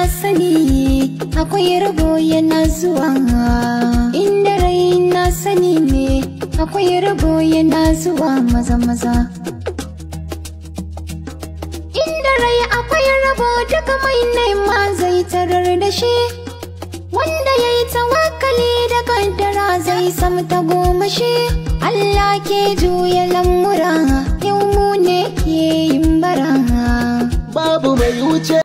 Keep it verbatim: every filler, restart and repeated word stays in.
sani akwai rabo yana zuwa, inda rai na sani ne akwai rabo yana zuwa maza maza. Inda rai akwai rabo duka mai nema zai tarar da shi, wanda ya yi tawakkali da kaddara zai samu tagomashi. Allah ke juya lamura, yau mu ne ke yin bara. Babu mai wuce